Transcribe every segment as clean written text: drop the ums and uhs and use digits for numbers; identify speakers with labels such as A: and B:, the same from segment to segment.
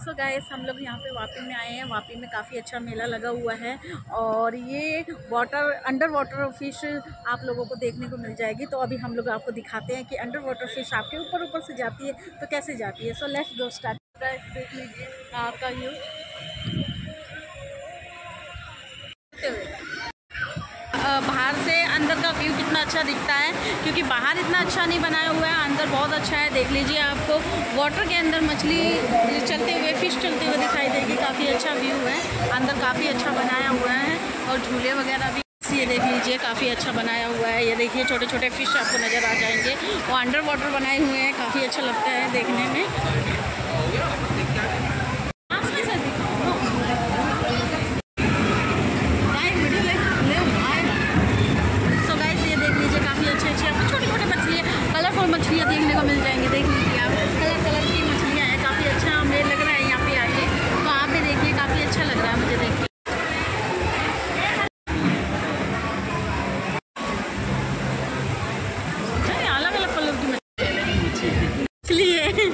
A: So guys हम लोग यहाँ पे वापी में आए हैं। वापी में काफ़ी अच्छा मेला लगा हुआ है और ये अंडर वाटर फिश आप लोगों को देखने को मिल जाएगी। तो अभी हम लोग आपको दिखाते हैं कि अंडर वाटर फिश आपके ऊपर से जाती है तो कैसे जाती है। So let's go start. देख लीजिए आपका व्यू। बाहर से अंदर का व्यू कितना अच्छा दिखता है, क्योंकि बाहर इतना अच्छा नहीं बनाया हुआ है, अंदर बहुत अच्छा है। देख लीजिए आपको वाटर के अंदर मछली चलते हुए, फिश चलते हुए दिखाई देगी। काफ़ी अच्छा व्यू है, अंदर काफ़ी अच्छा बनाया हुआ है और झूले वगैरह भी ये देख लीजिए काफ़ी अच्छा बनाया हुआ है। ये देखिए छोटे छोटे फिश आपको नज़र आ जाएंगे, वो अंडर वाटर बनाए हुए हैं। काफ़ी अच्छा लगता है देखने में। मछलियाँ देखने को मिल जाएंगी। देख लीजिए आप, कलर कलर की मछलियाँ हैं। काफ़ी अच्छा हमें लग रहा है यहाँ पे आके, तो आप भी देखिए काफ़ी अच्छा लग रहा है मुझे देख के। अलग अलग कलर की मछली है।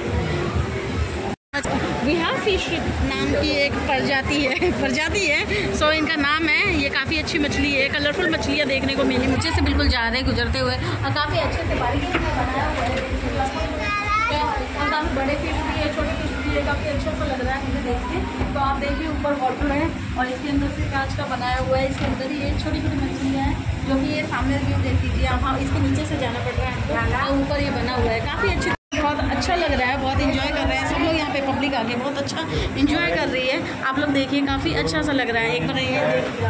A: बिहार फिश नाम की एक प्रजाति है। सो इनका नाम है। ये काफ़ी अच्छी मछली है, कलरफुल मछलियाँ देखने को मिली। नीचे से बिल्कुल जा रहे हैं गुजरते हुए और काफ़ी अच्छे से बारीकी से बनाया हुआ है। और काफ़ी बड़े फिश भी है, छोटे फिश भी है। काफ़ी अच्छा सा लग रहा है मुझे देख के। तो आप देखिए ऊपर वाटर है और इसके अंदर से कांच का बनाया हुआ है। इसके अंदर ही ये छोटी छोटी मछलियाँ हैं, जो कि ये सामने व्यू देख लीजिए। हाँ, इसके नीचे से जाना पड़ रहा है और ऊपर ये बना हुआ है। काफ़ी अच्छी, बहुत अच्छा लग रहा है, बहुत इंजॉय कर रहे हैं सब लोग यहाँ पे। पब्लिक आके बहुत अच्छा इंजॉय कर रही है। आप लोग देखिए काफ़ी अच्छा सा लग रहा है। एक बार ये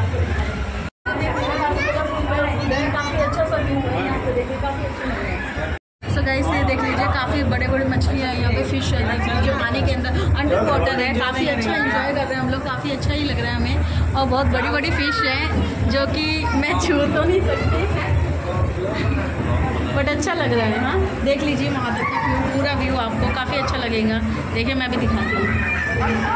A: काफ़ी अच्छा सा व्यू है यहाँ पे, देखिए काफ़ी अच्छा लग रहा है। सो गाइस ये देख लीजिए काफ़ी बड़े बड़े मछलियाँ हैं यहाँ पे, फिश है। देख लीजिए पानी के अंदर अंडर वाटर है। काफ़ी अच्छा इंजॉय कर रहे हैं हम लोग, काफ़ी अच्छा ही लग रहा है हमें। और बहुत बड़ी बड़ी फिश है जो कि मैं छू तो नहीं सकती, बट अच्छा लग रहा है। हाँ देख लीजिए वहाँ तक का पूरा व्यू आपको काफ़ी अच्छा लगेगा। देखिए मैं भी दिखाती हूँ।